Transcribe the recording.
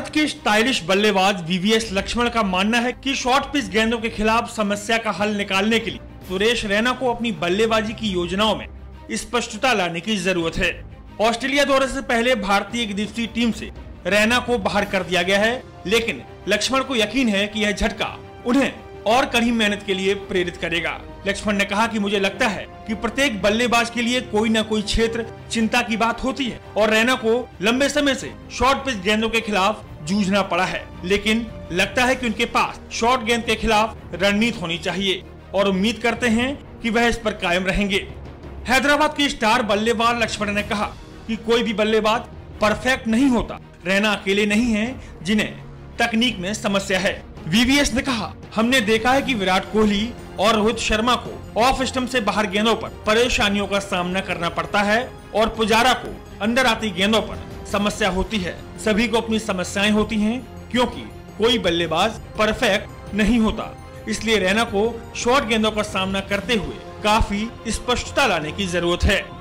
के स्टाइलिश बल्लेबाज वीवीएस लक्ष्मण का मानना है कि शॉर्ट पिच गेंदों के खिलाफ समस्या का हल निकालने के लिए सुरेश रैना को अपनी बल्लेबाजी की योजनाओं में स्पष्टता लाने की जरूरत है। ऑस्ट्रेलिया दौरे से पहले भारतीय एक दिवसीय टीम से रैना को बाहर कर दिया गया है, लेकिन लक्ष्मण को यकीन है कि यह झटका उन्हें और कड़ी मेहनत के लिए प्रेरित करेगा। लक्ष्मण ने कहा कि मुझे लगता है कि प्रत्येक बल्लेबाज के लिए कोई न कोई क्षेत्र चिंता की बात होती है और रैना को लंबे समय से शॉर्ट पिच गेंदों के खिलाफ जूझना पड़ा है, लेकिन लगता है कि उनके पास शॉर्ट गेंद के खिलाफ रणनीति होनी चाहिए और उम्मीद करते हैं कि वह इस पर कायम रहेंगे। हैदराबाद के स्टार बल्लेबाज लक्ष्मण ने कहा कि कोई भी बल्लेबाज परफेक्ट नहीं होता। रैना अकेले नहीं हैं जिन्हें तकनीक में समस्या है। वीवीएस ने कहा, हमने देखा है कि विराट कोहली और रोहित शर्मा को ऑफ स्टंप से बाहर गेंदों पर परेशानियों का सामना करना पड़ता है और पुजारा को अंदर आती गेंदों पर समस्या होती है। सभी को अपनी समस्याएं होती हैं क्योंकि कोई बल्लेबाज परफेक्ट नहीं होता। इसलिए रैना को शॉर्ट गेंदों का सामना करते हुए काफी स्पष्टता लाने की जरूरत है।